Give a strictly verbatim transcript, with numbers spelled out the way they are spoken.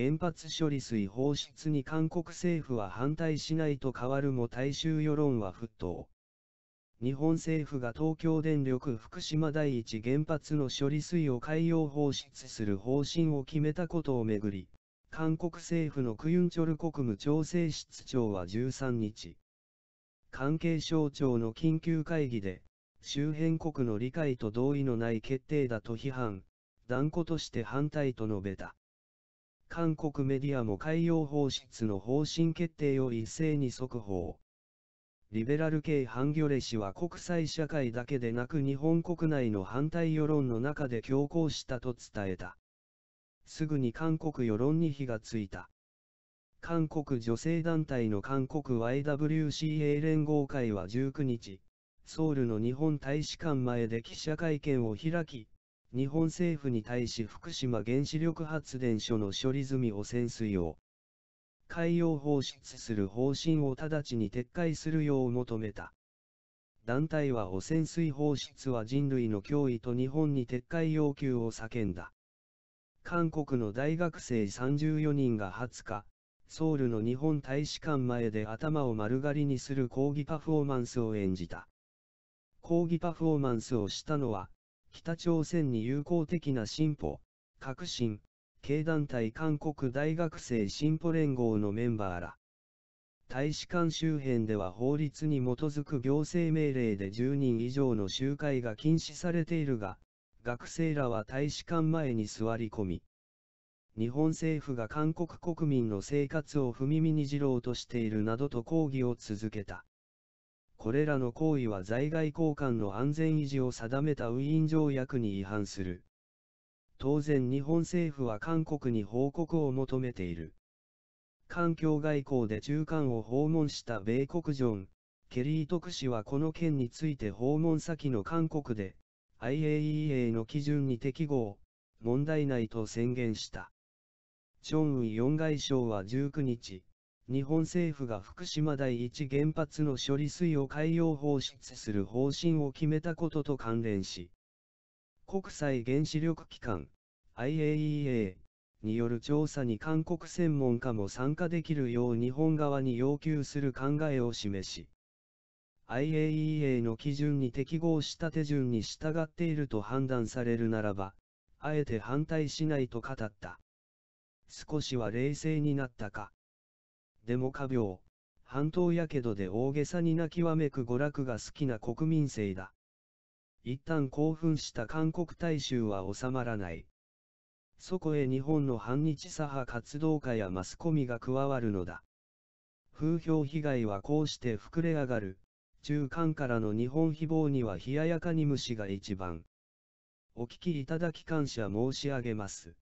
原発処理水放出に韓国政府は反対しないと変わるも大衆世論は沸騰。日本政府が東京電力福島第一原発の処理水を海洋放出する方針を決めたことをめぐり、韓国政府のクユンチョル国務調整室長はじゅうさんにち、関係省庁の緊急会議で、周辺国の理解と同意のない決定だと批判、断固として反対と述べた。韓国メディアも海洋放出の方針決定を一斉に速報。リベラル系ハンギョレ氏は国際社会だけでなく日本国内の反対世論の中で強行したと伝えた。すぐに韓国世論に火がついた。韓国女性団体の韓国 ワイダブリューシーエー 連合会はじゅうくにち、ソウルの日本大使館前で記者会見を開き、日本政府に対し福島原子力発電所の処理済み汚染水を海洋放出する方針を直ちに撤回するよう求めた。団体は汚染水放出は人類の脅威と日本に撤回要求を叫んだ。韓国の大学生さんじゅうよにんがはつか、ソウルの日本大使館前で頭を丸刈りにする抗議パフォーマンスを演じた。抗議パフォーマンスをしたのは、北朝鮮に友好的な進歩、革新、系団体韓国大学生進歩連合のメンバーら。大使館周辺では法律に基づく行政命令でじゅうにん以上の集会が禁止されているが、学生らは大使館前に座り込み、日本政府が韓国国民の生活を踏みにじろうとしているなどと抗議を続けた。これらの行為は在外公館の安全維持を定めたウィーン条約に違反する。当然日本政府は韓国に報告を求めている。環境外交で中韓を訪問した米国ジョン・ケリー特使はこの件について訪問先の韓国で、アイエーイーエー の基準に適合、問題ないと宣言した。チョン・ウィヨン外相はじゅうくにち、日本政府が福島第一原発の処理水を海洋放出する方針を決めたことと関連し、国際原子力機関 アイエーイーエー による調査に韓国専門家も参加できるよう日本側に要求する考えを示し、アイエーイーエー の基準に適合した手順に従っていると判断されるならば、あえて反対しないと語った。少しは冷静になったか。でも仮病、半島やけどで大げさに泣きわめく娯楽が好きな国民性だ。一旦興奮した韓国大衆は収まらない。そこへ日本の反日左派活動家やマスコミが加わるのだ。風評被害はこうして膨れ上がる。中韓からの日本誹謗には冷ややかに無視が一番。お聞きいただき感謝申し上げます。